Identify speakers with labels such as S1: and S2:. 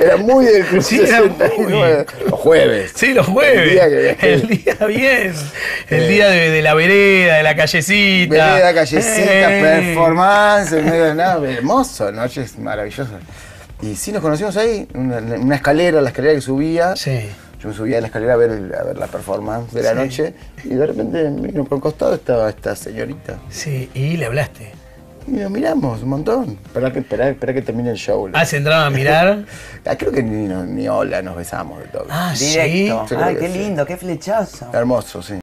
S1: Era muy del Club
S2: Sí, era
S1: 69. Los jueves.
S2: Sí, los jueves. El día bien. El día de la vereda, de la callecita.
S1: Vereda, callecita, performance, en medio de nada. Hermoso, noches maravillosas. Y sí, nos conocimos ahí, una escalera, la escalera que subía.
S2: Sí.
S1: Yo me subía a la escalera a ver la performance de la noche y de repente vino por el costado estaba esta señorita.
S2: Sí, y le hablaste.
S1: Y nos miramos un montón. Espera que termine el show.
S2: Ah, ¿se entraban a mirar?
S1: Creo que ni hola, nos besamos de todo.
S2: Ah,
S3: Directo.
S1: Sí.
S3: Ay, qué lindo, qué flechazo.
S1: Hermoso, sí.